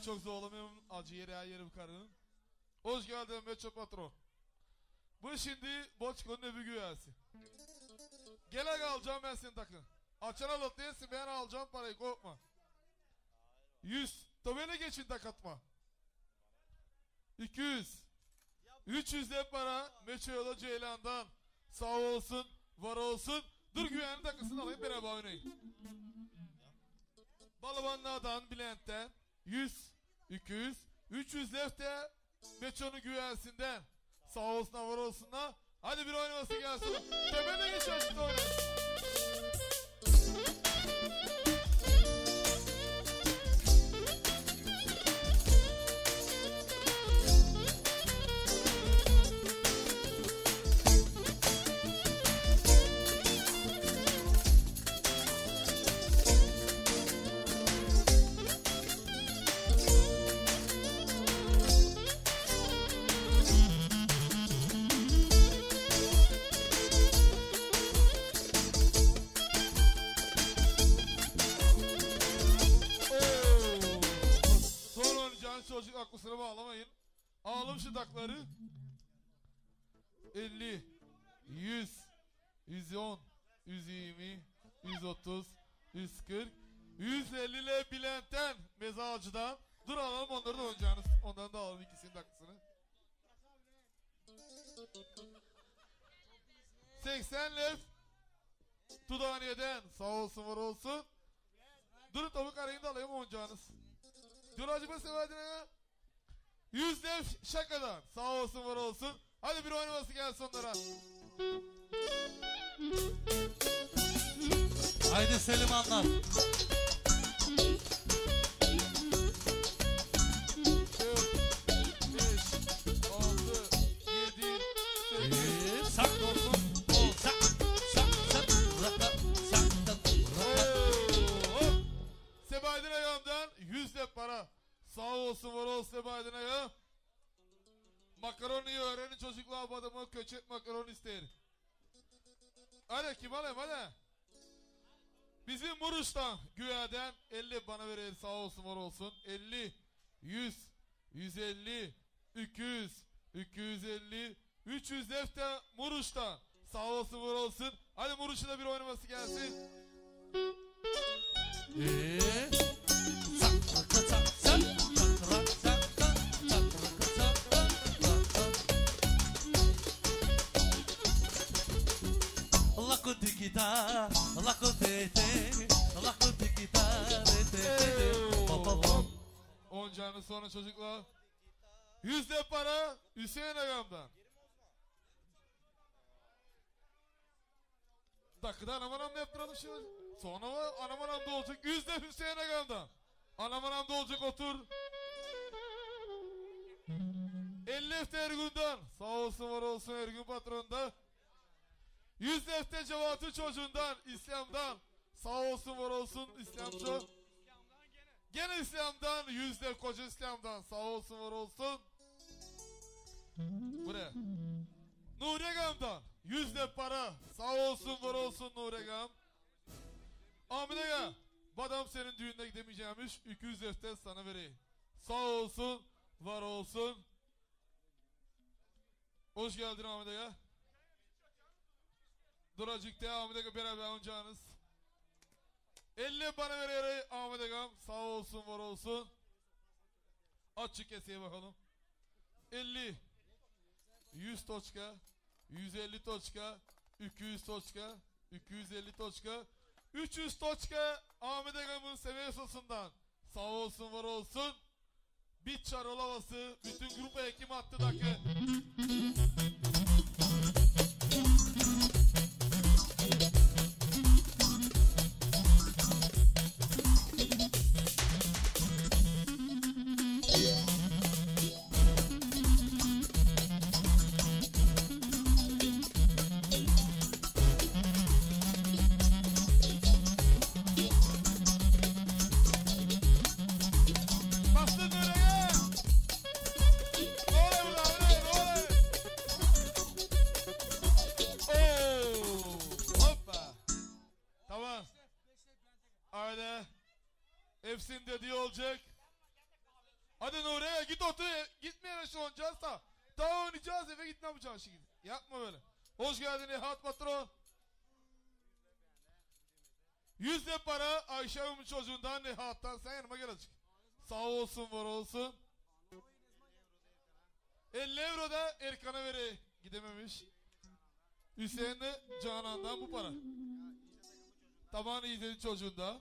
çok zorlamıyorum. Acı yeri her yeri bu karının. Hoş geldin Meço Patron. Bu şimdi Boçko'nun öbür güveysi. Gele alacağım ben seni takın. Açana lot değilsin ben alacağım parayı korkma. 100. Tabela geçin takatma. 200. 300 de para Meço'ya Ceylan'dan. Sağ olsun, var olsun. Dur güvenli takısını alayım beraber oynayın. Balabanlardan Bülent'ten 100, 200, 300 lefte Meço'nun güvensinden. Sağ olsunlar, var olsunlar. Hadi bir oynaması gelsin. Temeline geç açtı oynayın. Çocuk kusura bağlamayın. Alalım şu takları. 50, 100, 110, 120, 130, 140, 150 ile Bülent'ten Mezarcı'dan. Dur alalım onları da oynayacağınız. Ondan da alalım ikisinin takısını. 80 lef Tudaniye'den. Sağ olsun var olsun. Durun tavuk arayın da alayım oynayacağınız. Dur acaba sevadine ya. 100 lef şakadan. Sağ olsun var olsun. Hadi bir oynaması gelsin onlara. Haydi Selim anlat. 4, 5, 6, 7, 8, 9, Sebaydin ayağımdan 100 lef para. Sağ olsun var olsun Sebaydin ayağı. Makaroniyi öğrenin çocuklar bu adamı köçek makaroni ister. Hadi kim alayım hadi. Bizim Muruş'tan Güyaden 50 bana verir sağ olsun var olsun. 50, 100, 150, 200, 250, 300 defte Muruş'tan. Sağ olsun var olsun. Hadi Muruş'un da bir oynaması gelsin. Oncanın sonra çocuklar 100 de para Hüseyin Agam'dan. Dakikada anamanamda yaptıralım şimdi. Sonra var anamanamda olacak 100 de Hüseyin Agam'dan. Anamanamda olacak otur. 50 efte Ergun'dan. Sağ olsun var olsun Ergun patronda. 100 defte Cevat'ın çocuğundan, İslam'dan. Sağ olsun var olsun İslamcı. Gene İslam'dan 100 def koca İslam'dan. Sağ olsun var olsun. Buraya. Nuregam'dan 100 def para. Sağ olsun var olsun Nuregam. Ahmet Aga. Badam senin düğününe gidemeyeceğimiş. 200 defte sana vereyim. Sağ olsun var olsun. Hoş geldin Ahmet Aga. Duracık'ta Ahmet Aga beraber oynayacağınız. 50 bana vererek Ahmet Agam sağ olsun var olsun. Açık keseye bakalım. 50 100 toçka 150 toçka 200 toçka 250 toçka 300 toçka Ahmet Agam'ın seviye sosundan. Sağ olsun var olsun. Bir çarol havası bütün grupa hekim attı dakika. Hepsinin dediği olacak. Hadi Nuriye git otur. Gitme eve şu oynayacağız da. Daha oynayacağız eve git ne yapacaksın şimdi. Yapma böyle. Hoş geldin Nihat patron. 100 de para Ayşe Hanım'ın çocuğundan Nihat'tan sen yanıma gel azıcık. Sağ olsun var olsun. 50 euro da Erkan'a vereyim. Gidememiş. Hüseyin de Canan'dan bu para. Taban İzzet'in çocuğunda.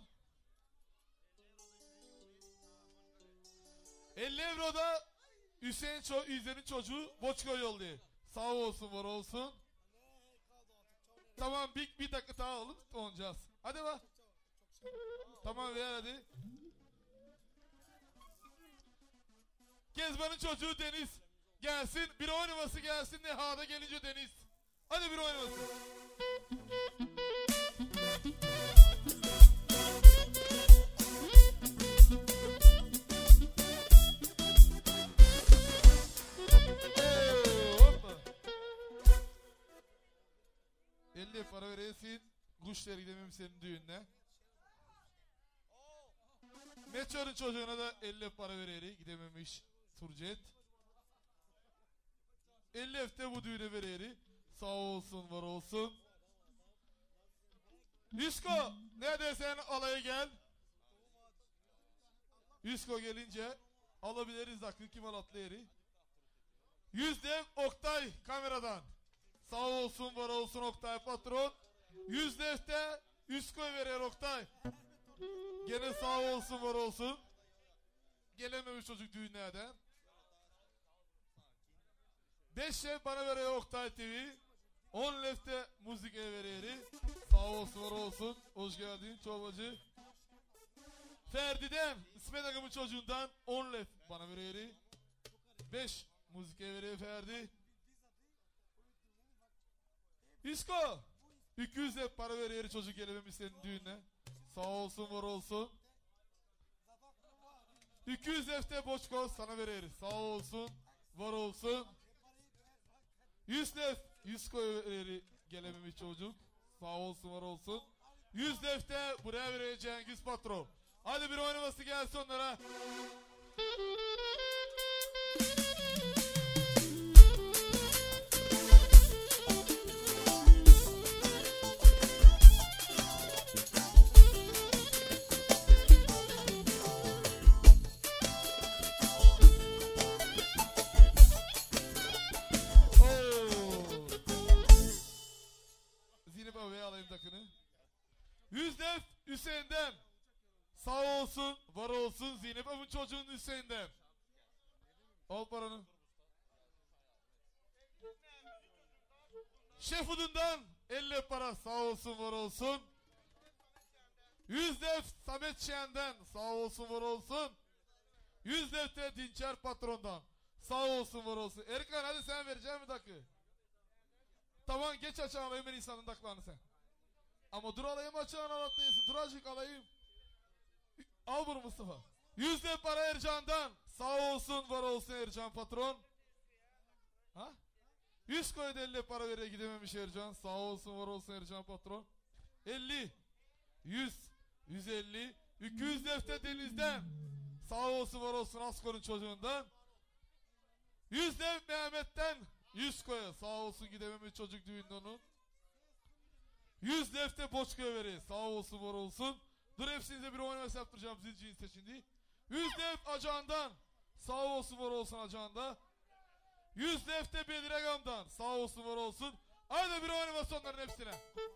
50 euro da Hüseyin İzzet'in çocuğu Boçka yolluyor. Sağ olsun var olsun. Tamam bir dakika daha alalım oynayacağız. Hadi bak. Tamam ver hadi. Kezban'ın çocuğu Deniz. Gelsin bir oynaması gelsin Neha'da gelince Deniz. Hadi bir oynaması. Hoppa. 50 para veresin. Kuşlara gidemem senin düğününe. Meçor'un çocuğuna da 50 para vereri gidememiş Turcet. 50 efte bu düğüne vereri. Sağ olsun var olsun. Yusko ne desen alaya gel. Yusko gelince alabiliriz hakkı kim alatlı yeri. 100 dev Oktay kameradan. Sağ olsun var olsun Oktay patron. 100 defte Yusko'ya verir Oktay. Gene sağ olsun var olsun. Gelememiş çocuk düğünlerden. 5 şef bana veriyor Oktay TV. 10 lefte müzik veriyor. Sağ olsun var olsun. Hoş geldin çorbacı. Ferdi'den İsmet Akım'ın çocuğundan 10 lef bana veriyor. 5 müzik veriyor Ferdi. İsko 200 lef para veriyor çocuk gelememiş senin düğününe. Sağ olsun var olsun. 200 lefte Boçko sana veririz. Sağ olsun var olsun. 100 lef 100 koyu gelememiş çocuk. Sağ olsun var olsun. 100 lefte buraya vereceğin Cengiz patron. Hadi bir oynaması gelsin onlara. Yüzdef Hüseyin'den. Sağ olsun, var olsun Zeynep Hanım'ın çocuğun Hüseyin'den. Al paranı. Şefudundan 50 para sağ olsun, var olsun. Yüzdef Samet Şen'den sağ olsun, var olsun. Yüzdef de Dinçer patrondan. Sağ olsun, var olsun. Erkan hadi sen vereceğim mi dakika? Tamam geç açağın alayım ben insanın daklarını sen. Ama dur alayım açağın alatlıyası. Dur azıcık alayım. Al bunu Mustafa. 100 de para Ercan'dan. Sağ olsun, var olsun Ercan patron. Ha? 100 koydu 50 para veriyor gidememiş Ercan. Sağ olsun, var olsun Ercan patron. 50, 100, 150, 200 defter Deniz'den. Sağ olsun, var olsun Askor'un çocuğundan. 100 dev Mehmet'ten. 100 koya sağ olsun gidememiş çocuk düğünde onu. 100 defter Boçka'ya veriyor. Sağ olsun, var olsun. Dur hepsinize bir oynaması yaptıracağım siz cinste şimdi. 100 def Acan'dan. Sağ olsun, var olsun Acan'da. 100 defte Bedragam'dan. Sağ olsun, var olsun. Haydi bir oynaması onların hepsine.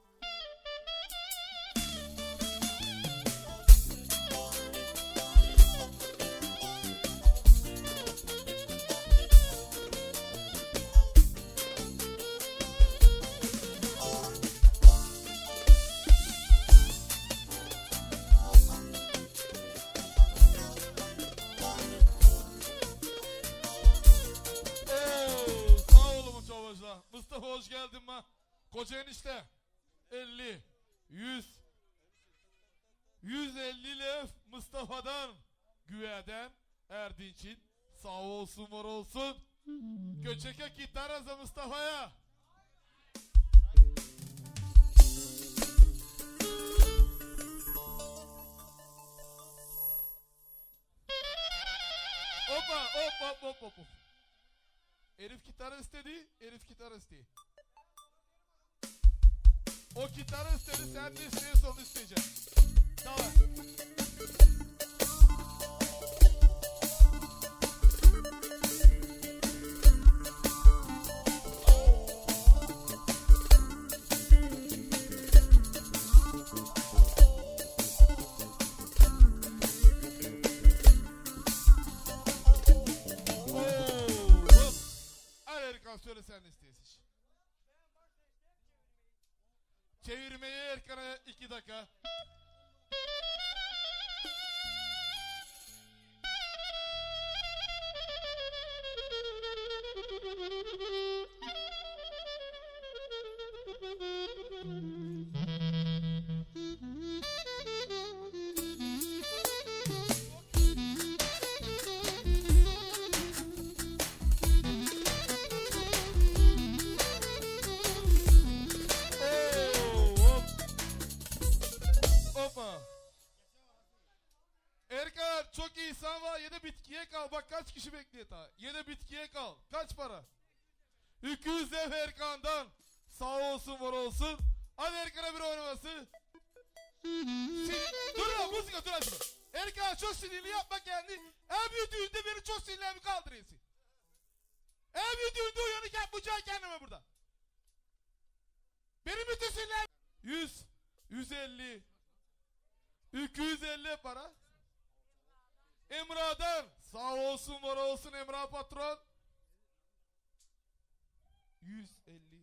Mustafa hoş geldin ma. Koca enişte. 50, 100, 150 lef Mustafa'dan, Güve'den, Erdinç'in. Sağ olsun, var olsun. Göçeke Kitaraza Mustafa'ya. Hoppa hop hop hop hop. Herif gitarı istedi, herif gitarı istedi. O gitarı istedi, sen de istiyorsun onu isteyeceksin. Tamam. Söyle sen de isteyesin. Çevirmeyi Erkan'a 2 dakika. Çok iyi insan var. Yine bitkiye kal. Bak kaç kişi bekliyor ta. Yine bitkiye kal. Kaç para? 200 ev Erkan'dan. Sağ olsun var olsun. Hadi Erkan'a bir oynaması. Dur lan müzik dur hadi. Erkan çok sinirli yapma kendi. En büyük düğünde beni çok sinirlenmiş kaldırıyorsun. En büyük düğünde uyanık yapmayacaksın kendime burada. Benim bütün sinirler. 100, 150, 250 para. Emrah'dan sağ olsun var olsun Emrah patron. 150.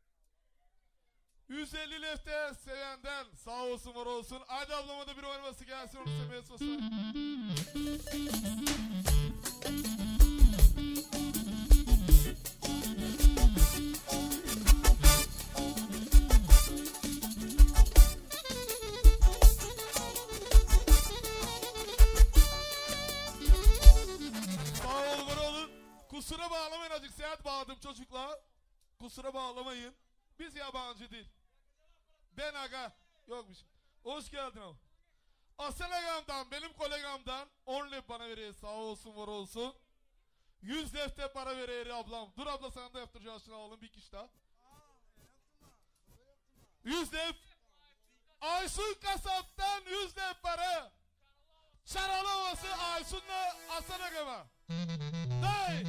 150 lefte sevenden sağ olsun var olsun. Hadi ablama da bir oynaması gelsin onu sevmeye sosyal. Kusura bağlamayın azıcık seyahat bağladım çocuklar. Kusura bağlamayın. Biz yabancı değil. Ben aga. Yokmuş. Hoş geldin abi. Aslan agamdan benim kolegamdan 10 lep bana veriyor sağ olsun var olsun. 100 lefte para veriyor ablam. Dur abla sana da yaptıracağız şunu alalım bir kişi daha. 100 lep. Aysun kasaptan 100 lep para. Çaralı ovası Aysun'la Aslan agama. Day.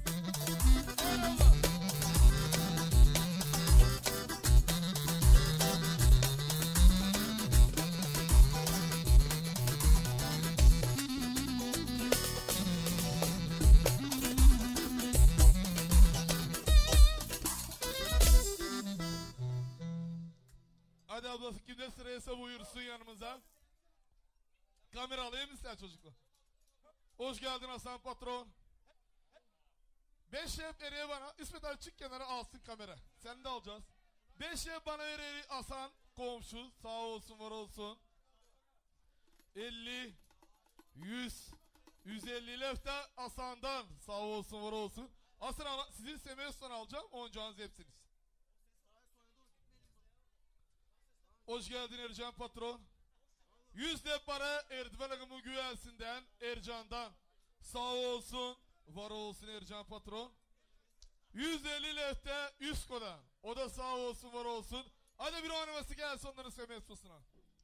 Hadi ablası kimde sıraysa buyursun yanımıza. Kamera alayım mı sen çocuklar? Hoş geldin Hasan patron. 5 şef eriye bana. İsmet abi çık kenara alsın kamera. Sen de alacağız. 5 şef bana eriye Hasan komşu. Sağ olsun var olsun. 50 100 150 lefte Hasan'dan. Sağ olsun var olsun. Hasan sizin semestron alacağım. Oyuncağınız hepsiniz. Hoş geldin Ercan patron. 100 lef para Erdoğan Akımı güvensinden Ercan'dan. Sağ olsun var olsun Ercan patron. 150 lefte Üsko'dan. O da sağ olsun var olsun. Hadi bir oynaması gelsin onların semestosuna.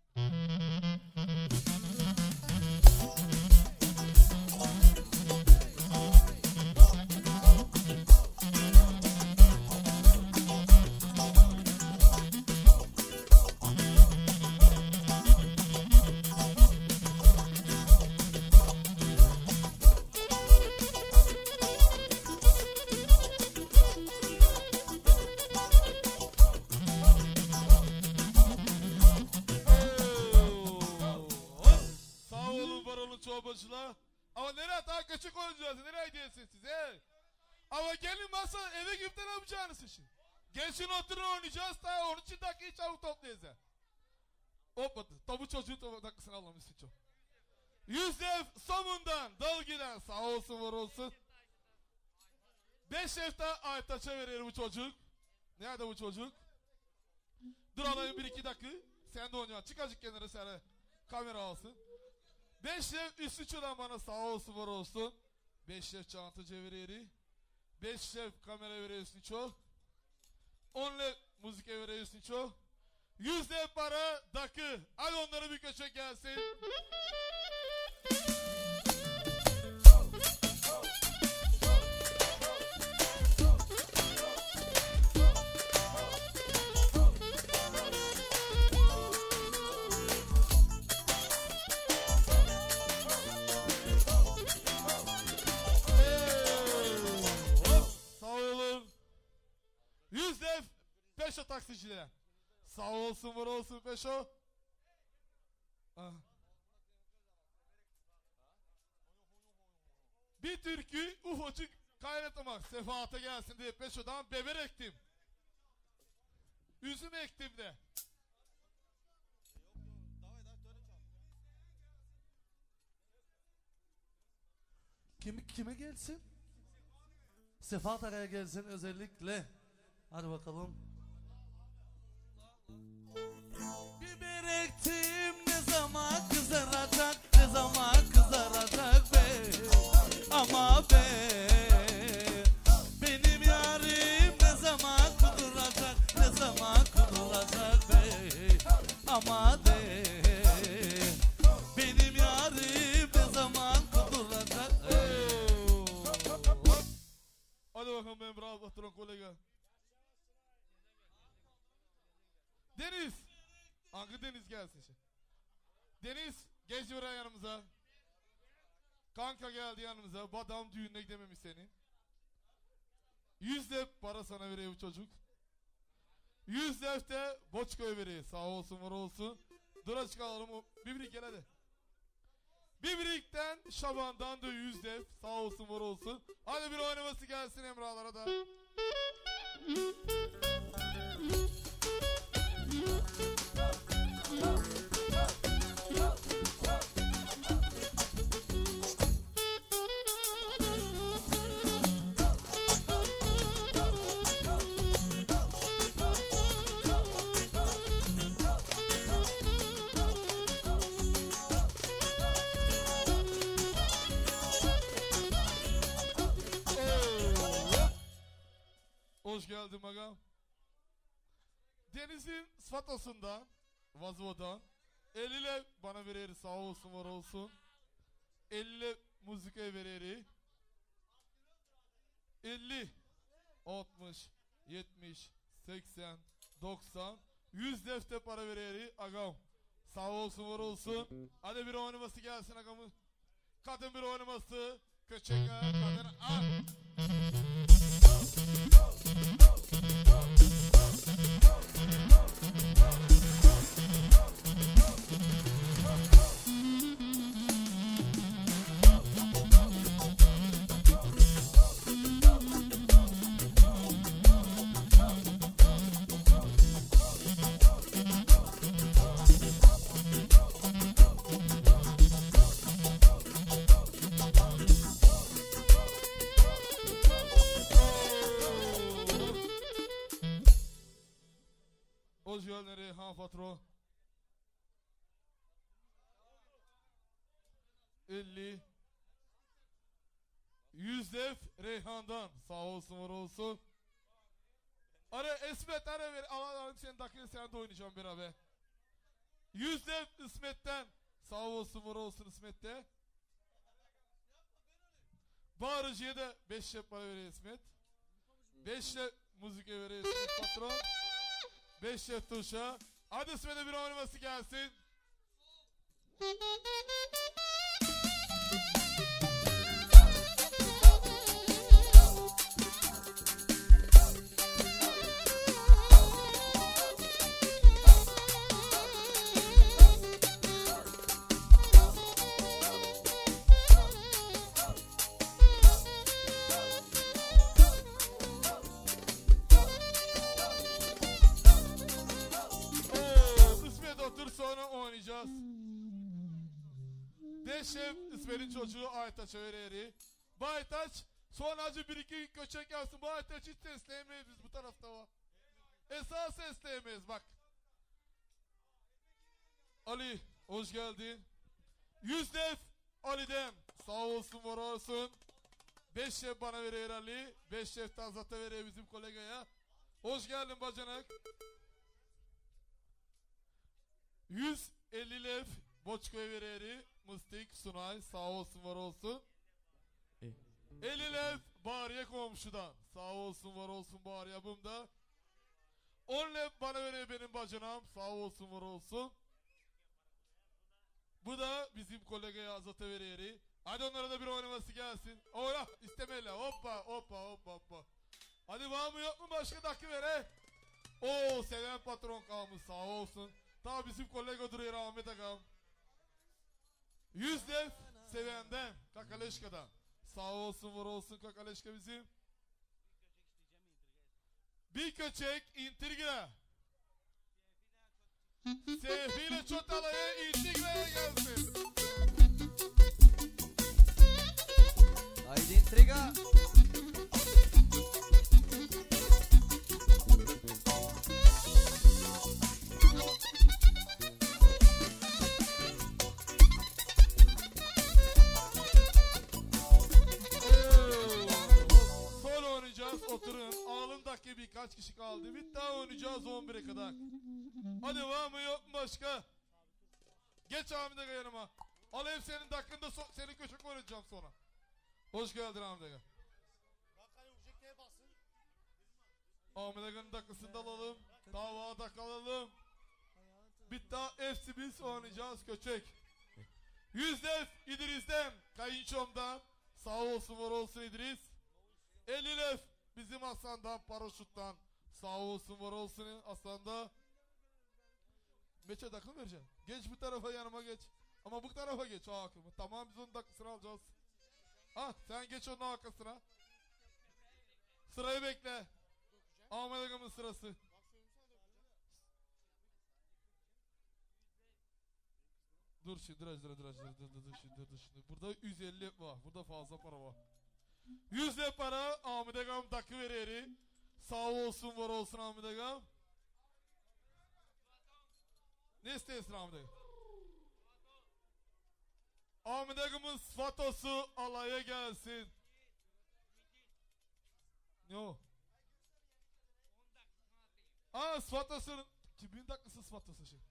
Çorbacılar. Ama nereye daha küçük oynayacağız? Nereye gidiyorsunuz siz? Ama gelin masa eve girip de ne yapacağınız işi? Gelsin oturun oynayacağız daha 13 dakikayı çabuk toplayacağız. Hoppa tabu çocuğu tabu dakikasını alamışsın çok. 100 ev somundan dal giden sağ olsun var olsun. 5 evde Aytaç'a verir bu çocuk. Nerede bu çocuk? Dur alayım 1-2 dakika. Sen de oynayacaksın. Çık azıcık kenara sana. Kamera alsın. 5 ev üstü çölen bana sağ olsun var olsun. 5 lef çanta çeviriyeri. 5 lef kamera veriyorsun çok. 10 lef müzik veriyorsun çok. 100 lef para dakı. Hadi onlara bir köşe gelsin. Peşo taksiciler. Sağ olsun, var olsun Peşo. Bir türkü ufacık kaynatmak sefahate gelsin diye Peşo'dan beber ektim. Üzüm ektim de. Kime gelsin? Sefahat araya gelsin özellikle. Hadi bakalım. Biber ektim ne zaman kızaracak, ne zaman kızaracak be. Ama be, benim yarim ne zaman kuduracak, ne zaman kuduracak be. Ama de, benim yarim ne zaman kuduracak. Hadi bakalım benim bravo patron kolega. Deniz. Hangi Deniz gelsin şimdi? Deniz geç buraya yanımıza. Kanka geldi yanımıza. Badam düğününe gidememiş senin. 100 lef para sana veriyor bu çocuk. 100 lef de Boçko'ya veriyor. Sağ olsun var olsun. Dura çıkalım o. Bibrik gel hadi. Bibrik'ten Şaban'dan da 100 lef. Sağ olsun var olsun. Hadi bir oynaması gelsin Emrah'lara da. Hoş geldin bagam. Deniz'in Sfatos'undan, Vazo'dan 50 lef bana verir sağ olsun var olsun. 50 lef müzike verir. 50, 60, 70, 80, 90, 100 lefte para verir agam. Sağ olsun var olsun. Hadi bir oynaması gelsin agamı. Kadın bir oynaması. Köçek kadın al. Hoş geldin Reyhan Fatro. 50 100 lef Reyhan'dan. Sağ olsun var olsun. Ara İsmet ara ver. Alalım senin dakika sen de oynayacağım beraber. 100 lef İsmet'ten. Sağ olsun var olsun İsmet'te. Bağırıcıya da 5 lef para veriyor İsmet. 5 lef müzike veriyor İsmet patron. 5 lef tuşa. Hadi İsmet'e bir oynaması gelsin. Sonra oynayacağız. Deşef İsmet'in çocuğu Aytaç'a verir. Bu Aytaç son acı bir iki köçek yapsın. Bu Aytaç hiç sesleyemeyiz biz bu tarafta var. Esas sesleyemeyiz bak. Ali hoş geldin. 100 lef Ali'den. Sağ olsun var olsun. 5 şef bana veriyor Ali. 5 şef de Azat'a veriyor bizim kolegaya. Hoş geldin bacanak. 150 lev Boçko'ya veriyor. Mıstık, Sunay sağ olsun var olsun. 50 lev Bariye komşudan. Sağ olsun var olsun Bariye abimda. 10 lev bana veriyor benim bacanam. Sağ olsun var olsun. Bu da bizim kolegaya Azat'a veriyor. Hadi onlara da bir oynaması gelsin. Oyna istemeyle. Hoppa hoppa hoppa hoppa. Hadi var mı yok mu başka dakika ver he. Oo seven patron kalmış sağ olsun. Daha bizim kolega duruyor Ahmet Agam. 100 lev sevenden Kakaleşka'dan. Sağ olsun var olsun Kakaleşka bizim. Bir köçek intrigra. Seyfiyle Çotalay'a intrigraya gelsin. Haydi intriga. Son oynayacağız oturun. Alındaki birkaç kişi kaldı. Bir daha oynayacağız 11'e kadar. Hadi var mı yok mu başka? Geç Ahmet Aga yanıma. Alev senin dakikında senin köşek oynayacağım sonra. Hoş geldin Ahmet Aga. Ahmet Aga'nın dakikasını da alalım. Dava dakika alalım. Bir daha hepsi biz oynayacağız köçek. 100 lev İdris'ten kayınçomdan. Sağ olsun var olsun İdris. 50 lev bizim Hasan'dan paraşüttan. Sağ olsun var olsun Hasan'da. Meçe dakika vereceğim. Geç bu tarafa yanıma geç. Ama bu tarafa geç o akımı. Tamam biz onun dakikasını alacağız. Ah sen geç onun arkasına. Sırayı bekle. Ahmet Agam'ın sırası. Dur şimdi dur. Burada 150 var. Burada fazla para var. 100 lira para Ahmet Agam dakika verir. Sağ olsun var olsun Ahmet Agam. Ne isteyesin Ahmet Agam? Ahmet Agam'ın sfatosu alaya gelsin. Ne o? Aa sfatosunun. Kimin dakikası sfatosu şey?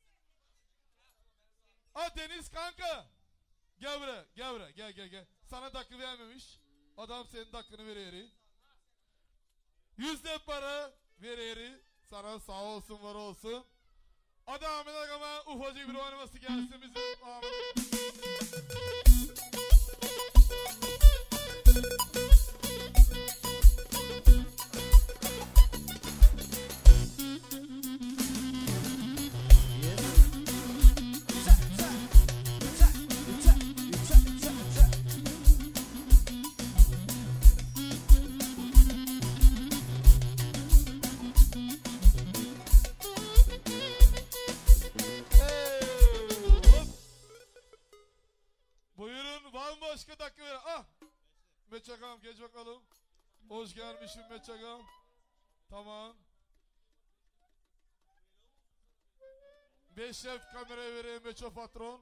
Aa Deniz kanka. Gel buraya gel. Sana dakika vermemiş. Adam senin dakikanı veriyor. 100 lira para veriyor. Sana sağ olsun var olsun. Hadi Ahmet Agam'a ufacık bir oynaması gelsin bizim Ahmet. Başka dakika ver. Ah! Meçagam geç bakalım. Hoş gelmişsin Meçagam. Tamam. 5 şef kameraya vereyim Meço patron.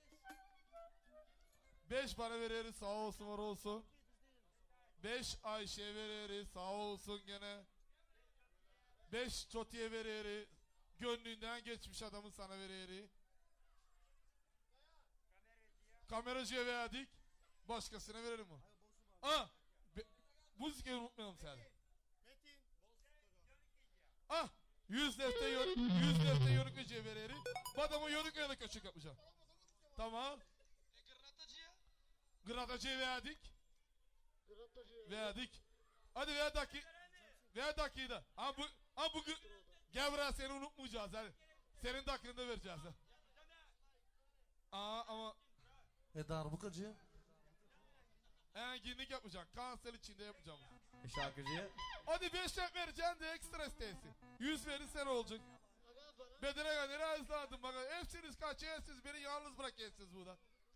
5 bana veririz sağ olsun var olsun. 5 Ayşe veririz sağ olsun gene. 5 Çoti'ye veririz. Gönlünden geçmiş adamın sana veririz. Kameracıya verdik. Başkasına verelim mi? Ah! Müziği unutmayalım sen. Ah! 100 defte yörükmeciye veririz. Bu adamı yörükmeyle köşek yapacağım. Tamam. Granatacıya verdik. Verdik. Hadi ver dakikayı da. Bu gel buraya seni unutmayacağız hadi. Senin dakikını da vereceğiz. Aa ama Darbukacı. Enginlik yapacak. Kanser içinde yapacağım. Şarkıcıya. Hadi 5 lira vereceksin de ekstra isteyesin. 100 verirsen olacak. Bedene kadar hızlandım bak. Hepsiniz kaçıyorsunuz. Beni yalnız bırakıyorsunuz burada.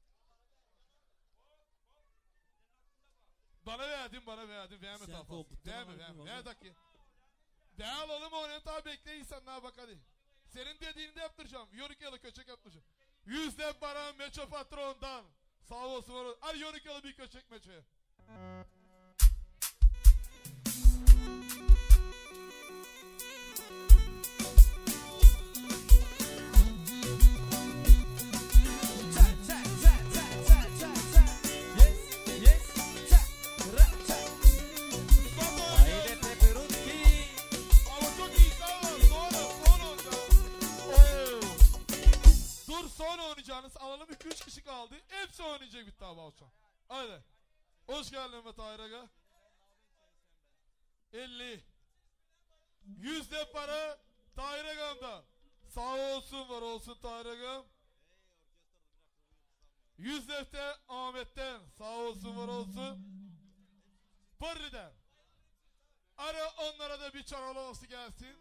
Bana verdin. Verme safhası. Verme. Ver dakika. Ben alalım onu. Tabi bekle insanlar bak hadi. Senin dediğini de yaptıracağım. Yörük yalı köçek yaptıracağım. 100 lira para Meço patrondan. Sağ olsun. Hadi yörük yalı bir köçek Meço'ya. oynayacağınız alalım 2-3 kişi kaldı. Hepsi oynayacak bir tane Balçan. Haydi. Hoş geldin Mehmet Ayraga. 50. 100 de para Tahir Agam'dan. Sağ olsun var olsun Tahir Agam. 100 defter Ahmet'ten. Sağ olsun var olsun. Pırrı'dan. Ara onlara da bir çaralaması gelsin.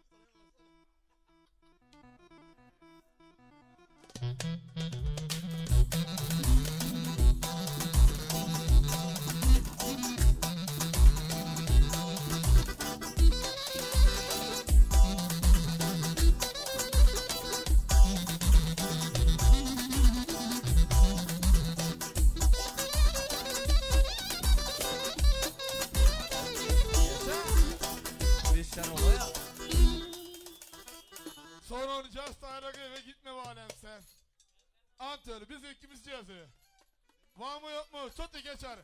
Sonra oynayacağız Tahir'a eve gitme valem sen. Antörü biz ikimiz cihazı. Var mı yok mu? Çotu geçer.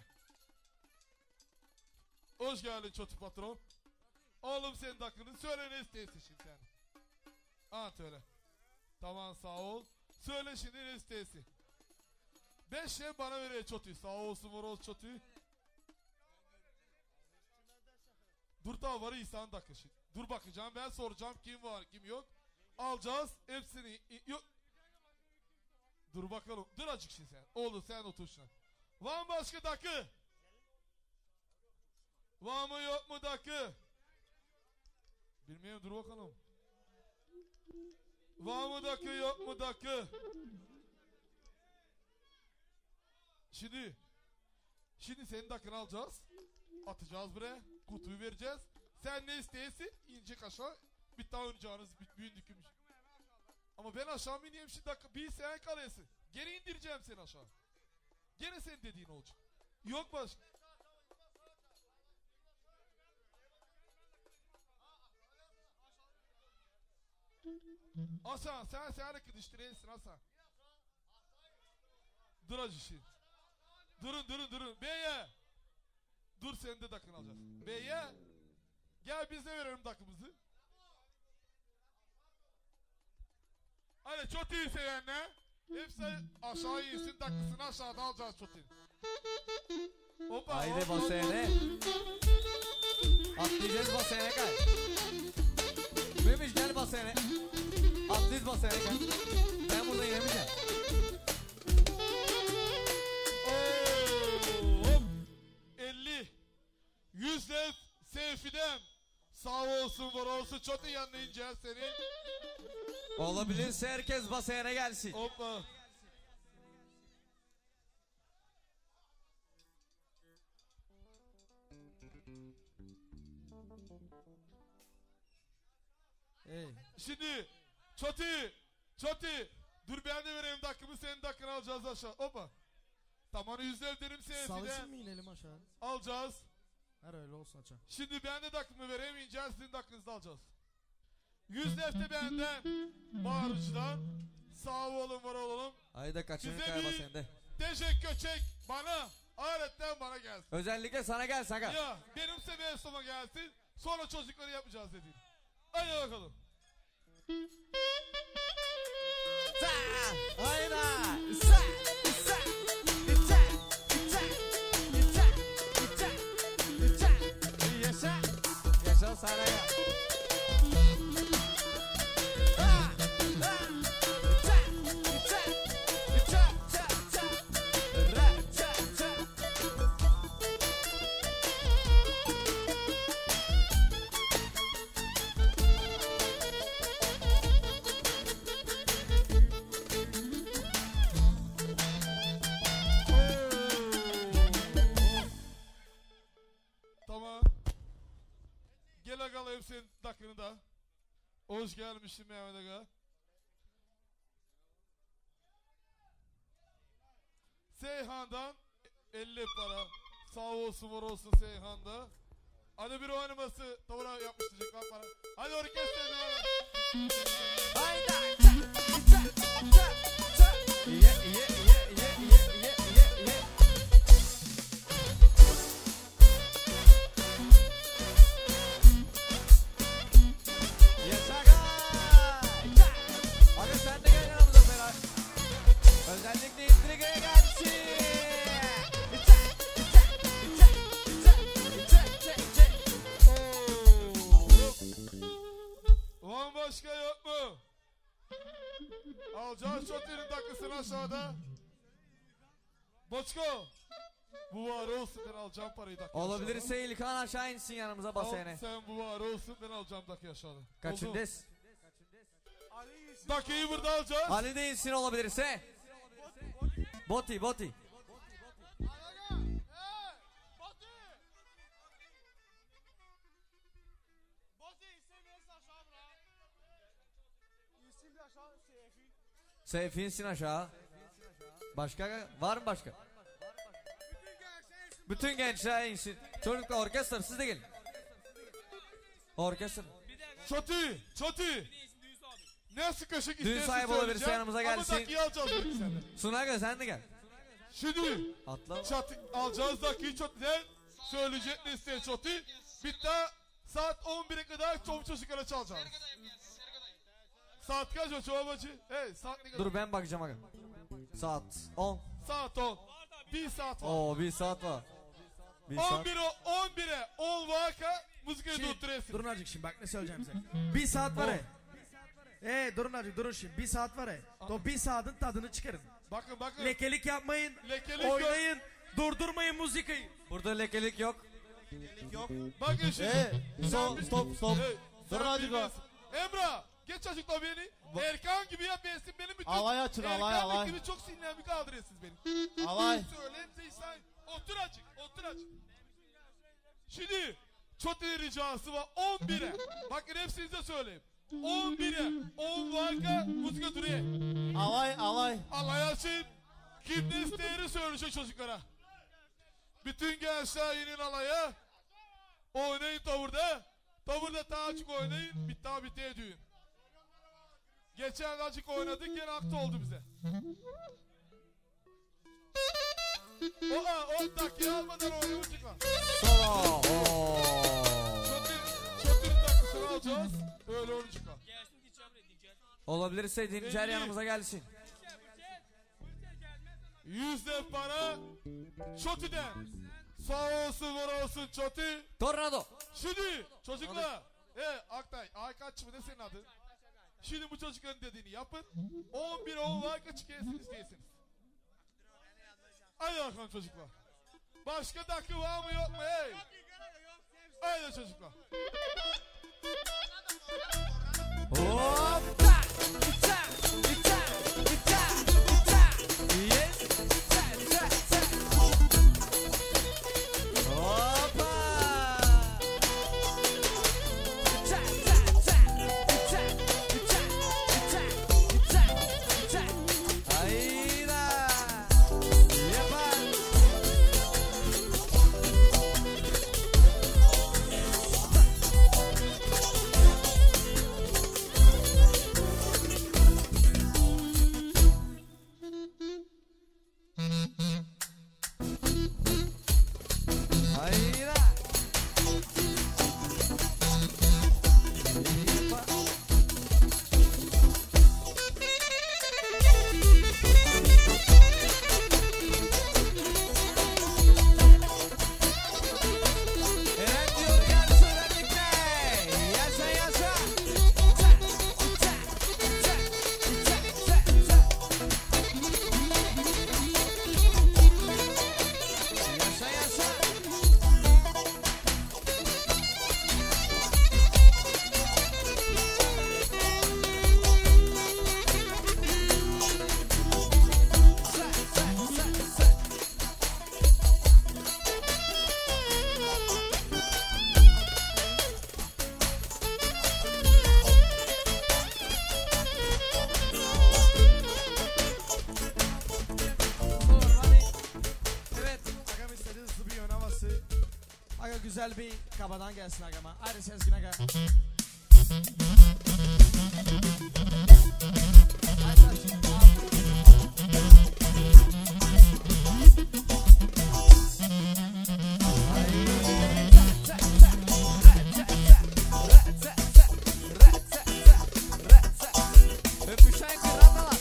Hoş geldin Çotu patron. Oğlum senin hakkını söyle ne isteyesin şimdi sen. Antörü. Tamam sağ ol. Söyle şimdi ne isteyesin. 5 şey bana veriyor Çotu'yu. Sağ olsun var olsun Çotu'yu. Dur daha var İhsan dakika şimdi. Dur bakacağım ben soracağım kim var kim yok. Alacağız hepsini. Yok. Dur bakalım. Dur açık şimdi sen. Oğlum sen otur şuna. Var mı başka dakı? Var mı yok mu dakı? Bilmiyorum dur bakalım. Var mı dakı yok mu dakı? Şimdi senin dakını alacağız. Atacağız buraya. Kutuyu vereceğiz. Sen ne isteyesin? İnecek aşağı. Bir tane oynayacağınız büyün dükümüş. Ama ben aşağı ineyim şimdi dakika. Bir sen kalıyorsun. Geri indireceğim seni aşağı. Gene senin dediğin olacak. Yok başka. Hasan sen arkadaştırıyorsun Hasan. Dur acı şimdi. Durun. Beye. Dur sen de dakını alacağız. Beye. Gel biz de verelim dakımızı. Hadi çok iyi sevenler. Hepsi aşağı insin dakısını aşağıda alacağız çok iyi. Hoppa. Haydi basene. Atlayacağız basene kay. Memiş gel basene. Atlayacağız basene kay. Ben burada inemeyeceğim. Hop. 50. 100 dev Seyfi'den. Sağ olsun var olsun çok iyi yanına ineceğiz seni. Olabilirse herkes basene gelsin. Hoppa. Hey. Şimdi Çoti dur ben de vereyim dakımı senin dakını alacağız aşağı. Hoppa. Tamam 100 dev derim Savaşın Seyfi'den. mı inelim aşağı? Alacağız. Her öyle olsun aşağı. Şimdi ben de dakımı vereyim ineceğiz sizin dakınızı alacağız. 100 defte benden. Bağırıcıdan. Sağ olun var olalım. Haydi kaçını Bize kay bir basende. teşekkür çek bana. Ahiretten bana gelsin. Özellikle sana gel Saka. Ya benim seviyem sona gelsin. Sonra çocukları yapacağız dedim. Hadi bakalım. Hayda. Yaşa sana ya. Tamam. Gel agalayım senin dakını da. Hoş gelmişsin Mehmet Aga. Seyhan'dan 50 para. Sağ olsun var olsun Seyhan'da. Hadi bir oynaması tavura yapmıştıracak lan para. Hadi orkestra devam. Hayda. aşağıda. Boçko. Bu var olsun ben alacağım parayı dakika. Olabilirse İlkan aşağı insin yanımıza basene. Sen bu var olsun ben alacağım dakika aşağıda. Kaçındes? Dakikayı burada alacağız. Ali de insin olabilirse. Boti. Seyfi insin aşağı. Başka var mı başka? Bütün gençler insin. Çocuklar orkestra siz de gelin. Orkestra. Çoti. Ne sıkışık Düğün istersin sahibi olabilirse yanımıza gelsin. Ama dakikayı alacağız dedik senden. Sunaga sen de gel. Şimdi Atla. alacağız dakikayı Çoti'den. Söyleyecek ne isteyen Çoti. Bitti saat 11'e kadar çoluk çocuklara çalacağız. Saat kaç o çoğabacı? Hey saat ne kadar? Dur ben bakacağım aga. Saat 10. Saat 10. 1 saat var. Oo 1 saat var. 1 saat. 11'e 10 vaka müziği tutturuyorsun. Durun azıcık şimdi bak ne söyleyeceğim size. Bir saat var ya. Durun azıcık durun şimdi. Bir saat var ya. O bir saatin tadını çıkarın. Bakın. Lekelik yapmayın. Lekelik oynayın. Durdurmayın müziği. Burada lekelik yok. Bakın şimdi. Stop. Hey, Dur sen hadi bilmezsin. Emrah. Geç açıkla beni. Erkan gibi yap besin benim bütün. Alay açın, alay. Erkan gibi çok sinirlenme kaldırıyorsunuz beni. Alay. Söyleyeyim sen. Otur açık. Şimdi Çoti'nin ricası var 11'e. Bakın hepsinize söyleyeyim. 11'e 10 varka müzik duruyor. Alay. Alay açın. Kim ne isteyeni söyleyecek çocuklara. Bütün gençler inin alaya. Oynayın tavırda. Tavırda ta açık oynayın. Bitti düğün. Geçen açık oynadık gene aktı oldu bize. O dakika almadan oynamış çıkma. Solo. Çoti'nin dakikasını alacağız. Öyle onu çıkma. Olabilirse Dincer yanımıza gelsin. 100 para Çoti'den. Sağ olsun var olsun Çoti. Tornado. Şimdi çocuklar. Aktay. Ay kaç mı ne senin adın? Şimdi bu çocukların dediğini yapın. 11 10 like açık yersiniz diyesiniz. Hadi bakalım çocuklar. Başka dakika var mı yok mu hey? Haydi çocuklar. Hoppa. Yes. Hoppa. Hayda. Yepa. Hayda. Yepa. Eren diyor gelsin öğrenlikle. Yaşa. Yaşa. Evet. Agam istedi hızlı bir yön havası. Aga güzel bir kabadan gelsin agama. Hadi Sezgin aga. Öpüşen kıratalar.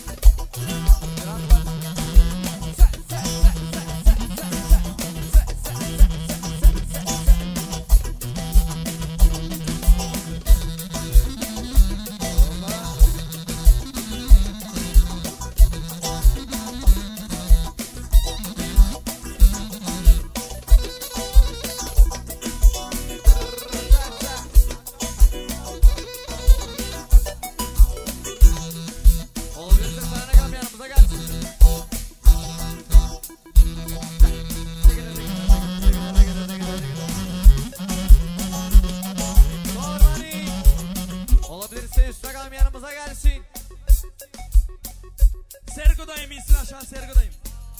aşağı sergideyim.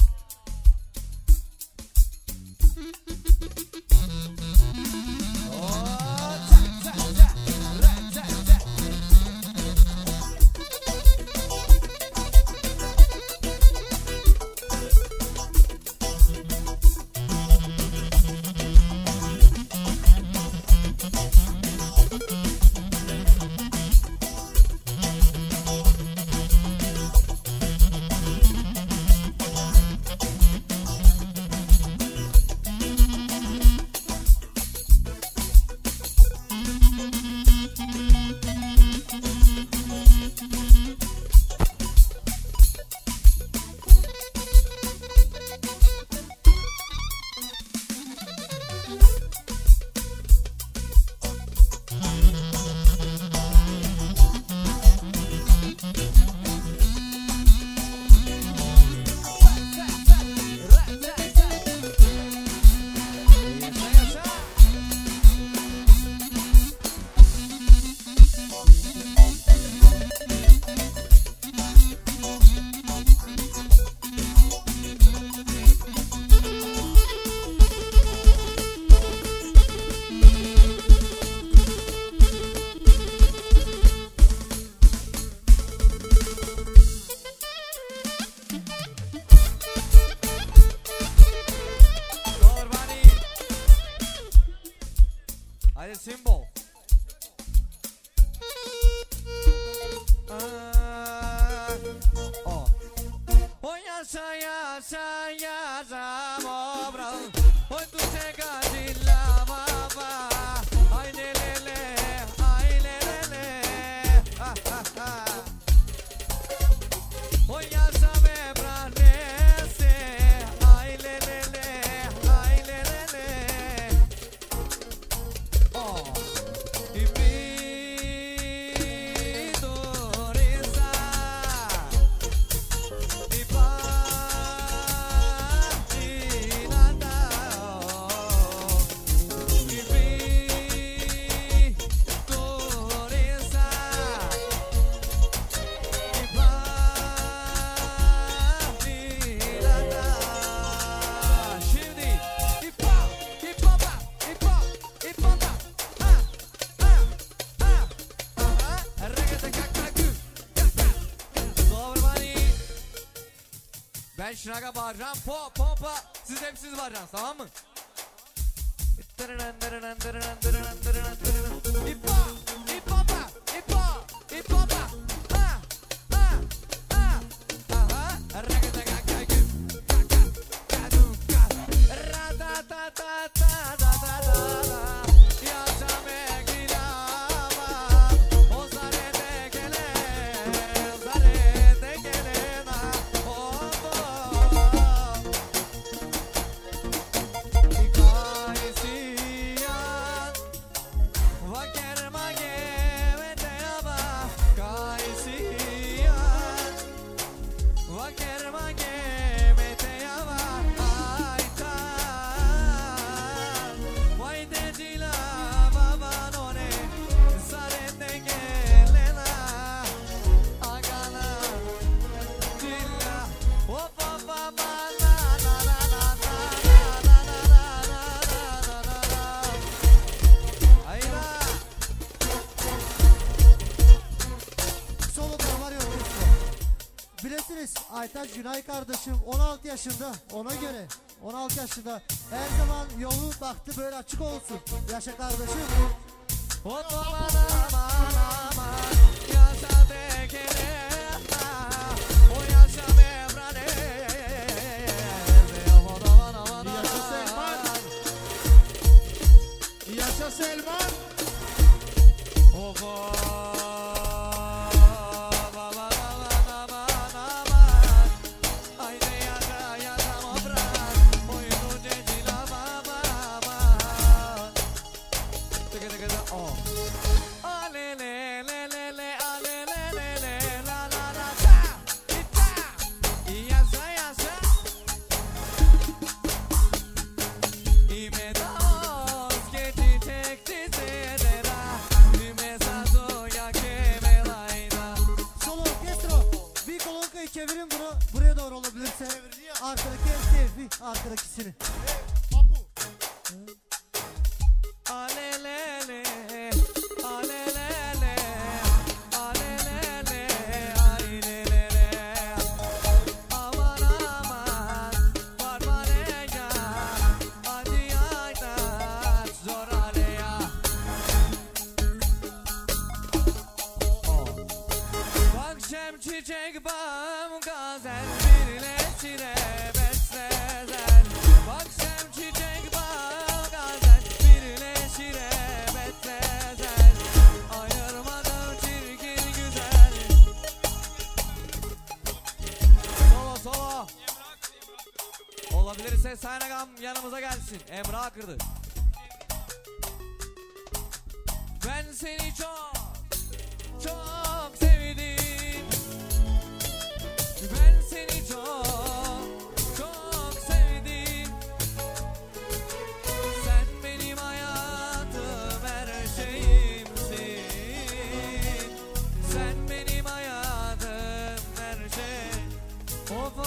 Hadi symbol. Hoy yaşa yaşa yaşa mobra. Hoy tu chega de la baba. Ay le le le, ay le le le. Ha ha ha. Hoy yaşa me branese. Ay le le le, ay le le le. Oh. Ben şınaga bağıracağım, pompa, siz hepsiniz bağıracaksınız, tamam mı? İppa, ipapa, ippa, ipapa, ha, ha, ha, aha, ragatagagagü, kaka, kaduka, ratatatatatatatata, yaşame gilava, ozare tekele, na. Bilirsiniz Aytaç Günay kardeşim 16 yaşında, ona göre 16 yaşında her zaman yolu baktı böyle açık olsun. Yaşa kardeşim. Yaşa Selman. çevrilirse arkadaki el selfie arkadakisini. Alelele, alelele, alelele, alelele. Aman aman, barbareya, hadi aydan zor aleya. Akşam çiçek bağım gazel, birleşire beslezen. Akşam çiçek bağım gazel, birleşire beslezen. Ayırmadım çirkin güzel. Solo solo. Olabilirse Saynagam yanımıza gelsin. Emre Akırdı. Ben seni çok çok sevdim. Ben seni çok çok sevdim. Sen benim hayatım, her şeyimsin. Sen benim hayatım, her şey. Of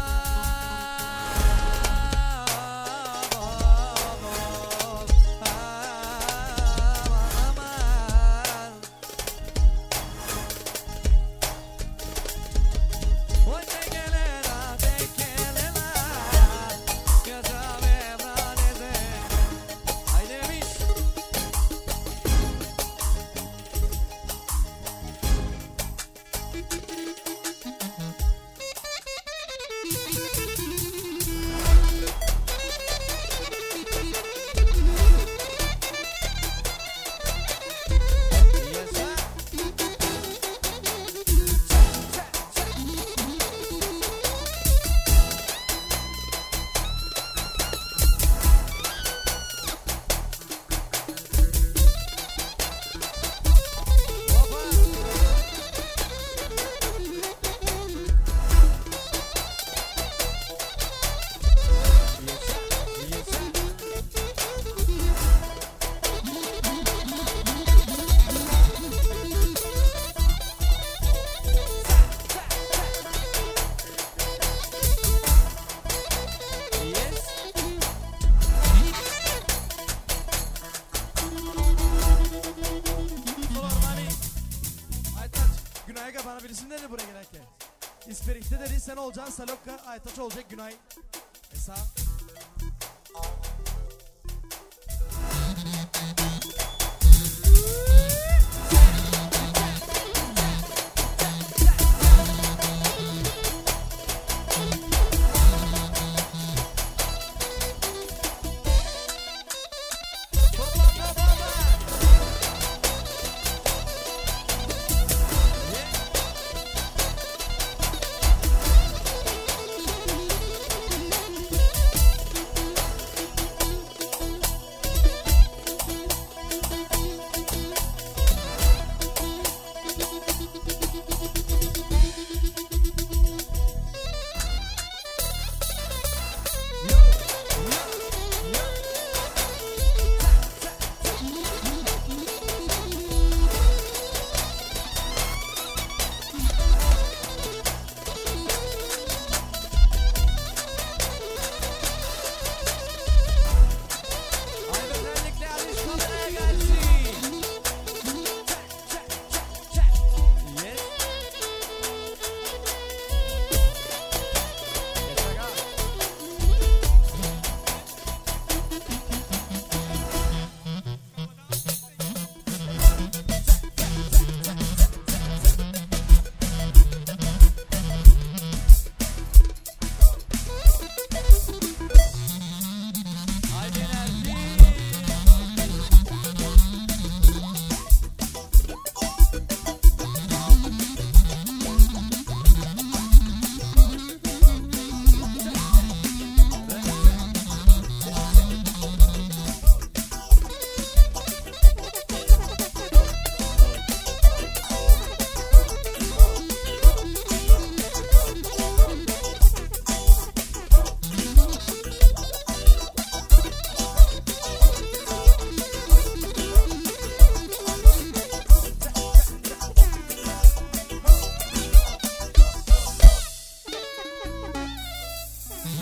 Günay'a bana birisini dedi buraya gelirken. İsperik'te dedi sen olacaksın, Salokka Aytaç olacak Günay. Esa. Yeah.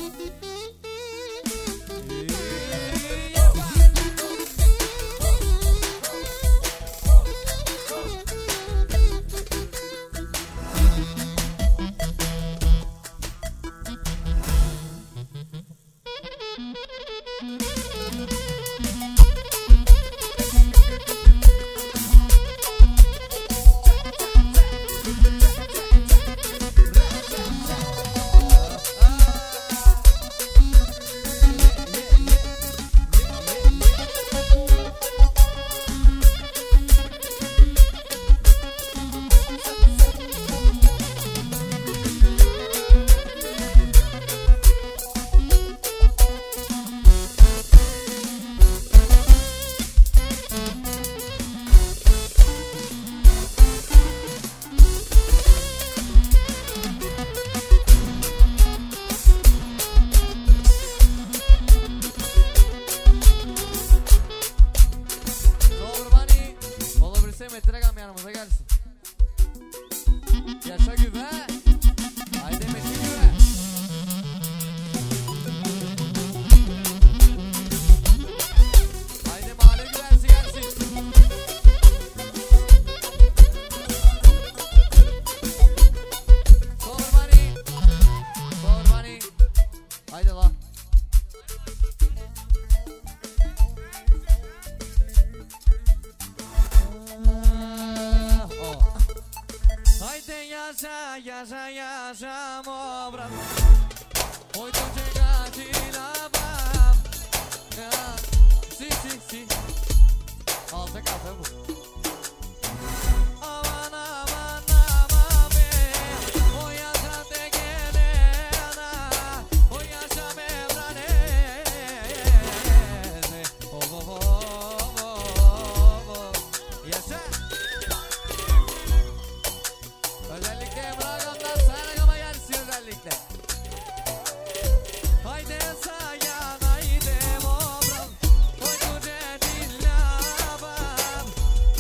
yaşa yaşam obraz. Hoy tu llegaste la bam. Si si si. Alta kafe bu. Aman aman aman be. O yaşa te gelena. O yaşa mevrane. Oh oh oh oh. Yaşa. Özellikle Emrah'dan Sarıgam'a gelsin özellikle. Haydi sayan haydi mobram. Hoy tuce dillabam.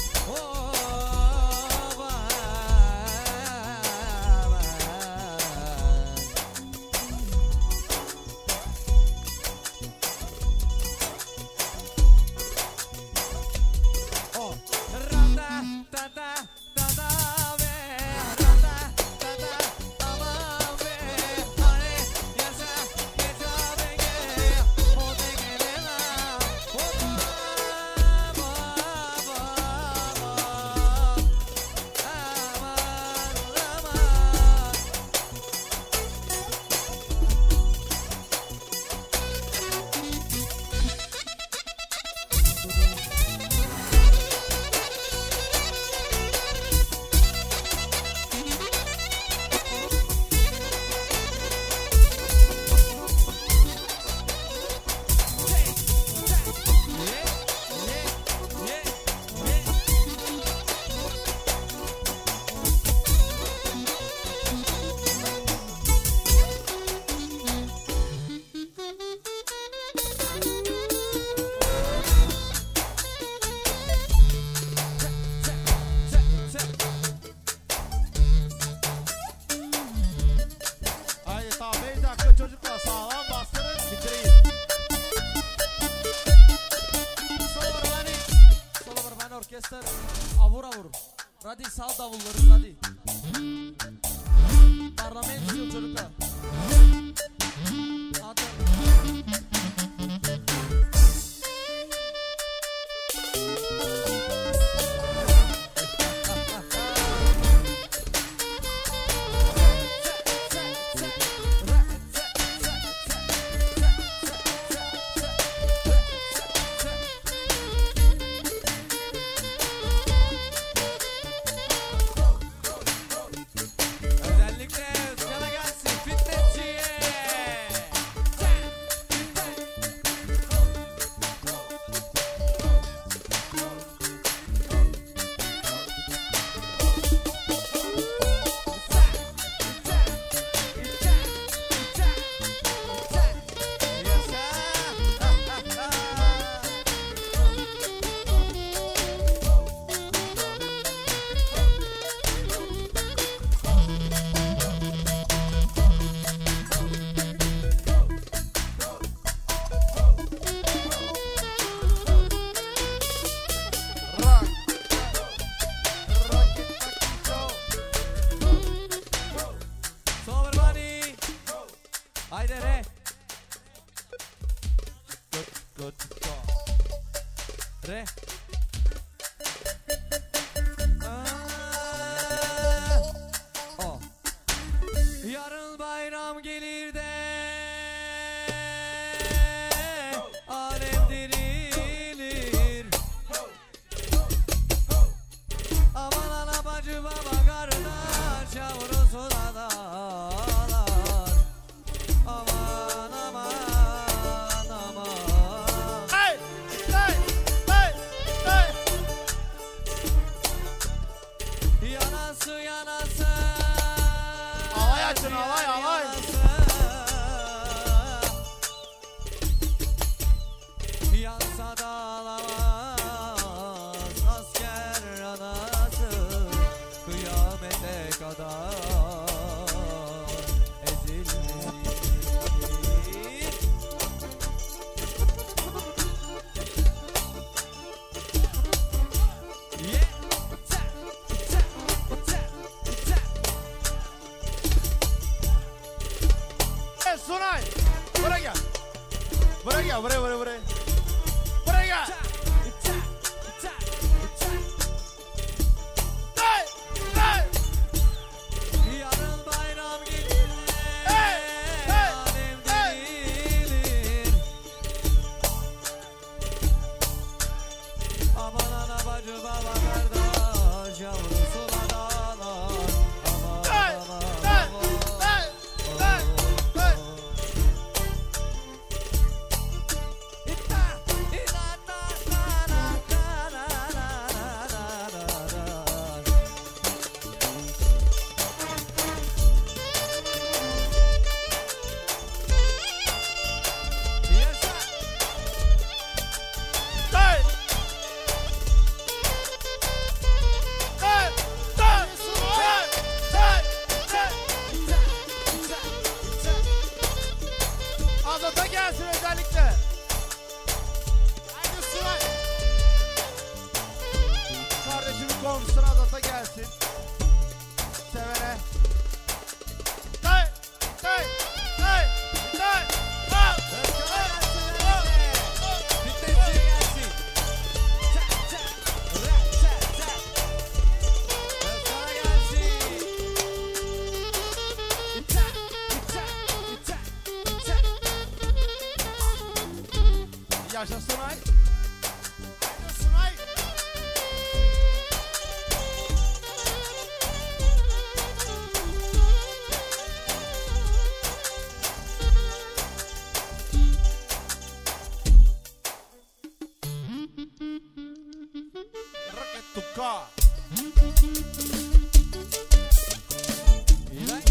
Randa ta ta ta ta ve. Randa ta ta ta ve. Hare yaşa geça bege. O dengelena. O ba ba aman aman. Haydi tamam 5 dakika çocuklar sağlam bastırın bitireyin. Solo Barman Orkestra avur avur. Radi sal davulları radi. Parlament istiyor çocuklar. Hadi. Özellikle Özkan'a gelsin fitnessçiye. de re. Re. O. Yarın bayram gelir de alem dirilir. Aman ana bacı baba kardeş yavrusu da dağlar. Aman aman aman. Hey! Hey! Hey! Hey! Yanası yanası. Alay açın, alay, alay. Yansa da alamaz asker anası. Kıyamete kadar ezilmesin. Yeah. Tap, tap, tap, tap. Hey Sunay! Buraya gel. Buraya gel, buraya. Buraya gel. Hey! Hey! Yarın bayram gelir, Hey! Hey! alem Hey! dirilir. Aman ana bacı baba kardeş yavrusuna dağlar. Aman Hey! aman Hey! aman. Hey! Hey! Hey! İtta, ina, na, na, na, na, na, na, na, na, na. Yaşa. Hey! Hey! Hey! Hey! Hey! Azata gelsin özellikle. Haydi Sunay. Kardeşimin komşusuna Azata gelsin. Sevene. Hey! Hey! Hey! Hey! Hey! Özkan'a gelsin herhalde. Fitnessçiye gelsin. Çak çak. Rap çak çak. Özkan'a gelsin. İçak içak içak içak. Yaşa Sunay. Haydi Sunay. Rocket to car. İlay.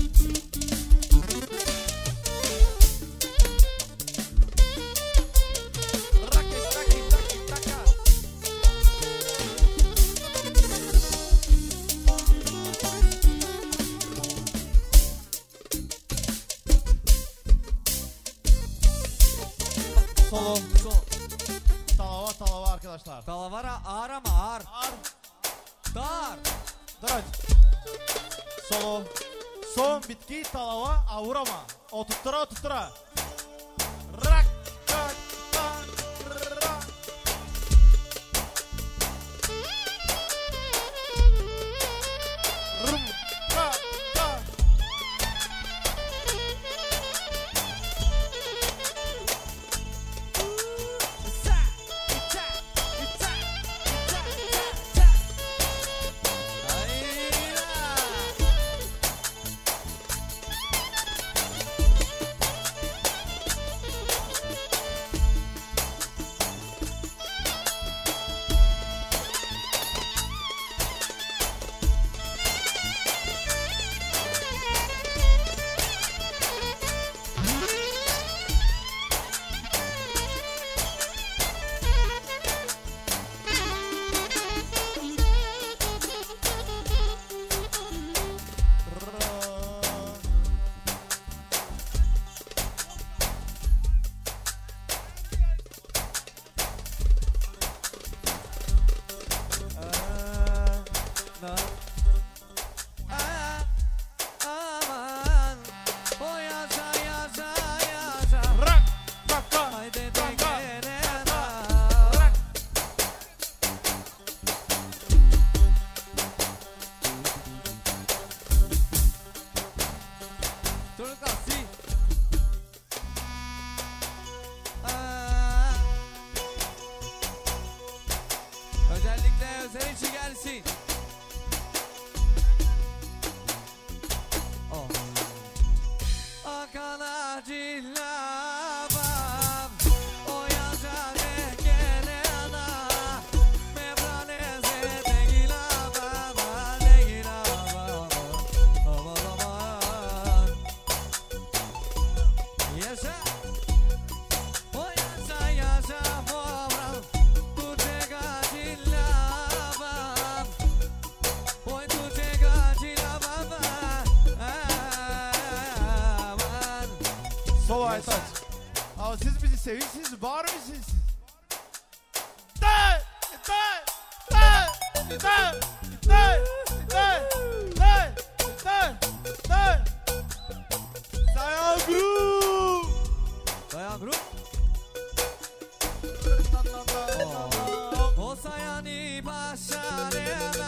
Rocket taki taki taka. Solo. Talava arkadaşlar. Talavara ağır ama ağır. Ar. Dar. Dur hadi. Solo. Son bitki talava avurama. Oturttura. Rak. Tak. Tak. Rak. Rum. Tak. Tak. İçak içak içak içak içak. Hayda. Yaşa. O yaşa yaşa Mobral. Tu chega de lava. Oy tu chega de lava. Aman. Solo Aytaç. Ama siz bizi seviyorsunuz, var mısınız? De! Sayan Group! Dayan grup. O sayani başarena.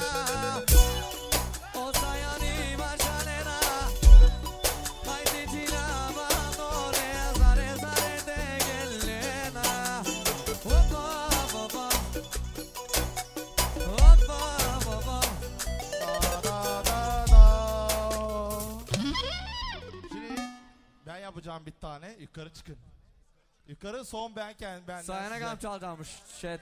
O sayani başarena. Haydi cilava dore zare zare de gelena. Hoppa hoppa. Hoppa hoppa. Şimdi ben yapacağım bir tane. Yukarı çıkın. Yukarı son ben kendim. Sayana gam çalacakmış. Şey